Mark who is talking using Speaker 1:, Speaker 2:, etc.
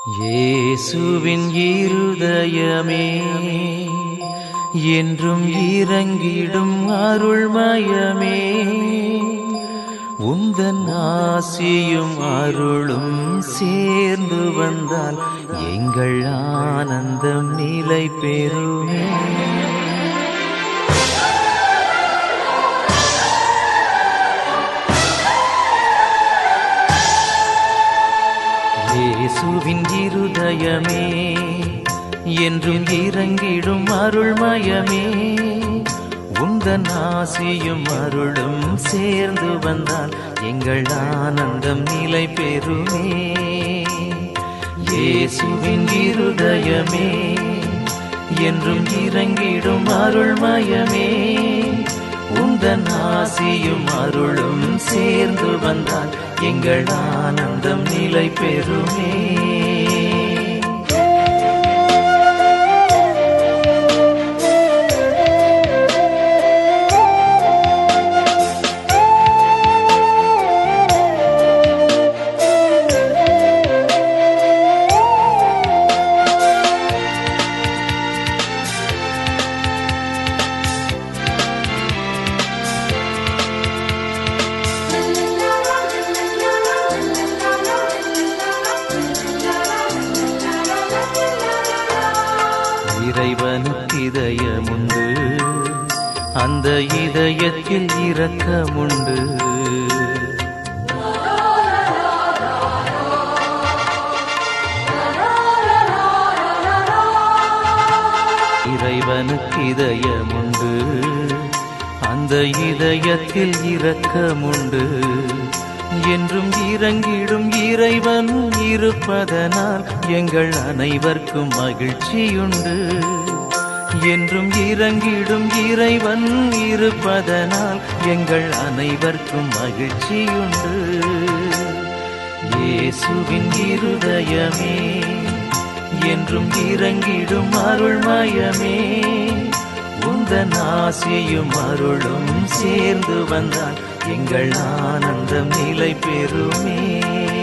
Speaker 1: இயேசுவின் இருதயமே என்றும் இறங்கிடும் அருள்மயமே, உந்தன் ஆசியும் அருளும் சேர்ந்து வந்தால் எங்கள் ஆனந்தம் நிலை பெறுமே. இயேசுவின் இருதயமே என்றும் இறங்கிடும் அருள்மயமே, உந்தன் ஆசியும் அருளும் சேர்ந்து வந்தால் எங்கள் ஆனந்தம் நிலை பெறுமே. இயேசுவின் இருதயமே என்றும் இறங்கிடும் அருள்மயமே, உந்தன் ஆசியும் அருளும் சேர்ந்து வந்தால் எங்கள் ஆனந்தம் நிலை பெறுமே. இறைவனுக்கு இதயமுண்டு, அந்த இதயத்தில் இரக்கமுண்டு. இறைவனுக்கு இதயமுண்டு, அந்த இதயத்தில் இரக்கமுண்டு. என்றும் இறங்கிடும் இறைவன் இருப்பதனால் எங்கள் அனைவருக்கும் மகிழ்ச்சியுண்டு. என்றும் இறங்கிடும் இறைவன் இருப்பதனால் எங்கள் அனைவருக்கும் மகிழ்ச்சியுண்டு. இயேசுவின் இருதயமே என்றும் இறங்கிடும் அருள்மயமே, உந்தன் ஆசியும் அருளும் சேர்ந்து வந்தால் எங்கள் ஆனந்தம் நிலை பெறுமே.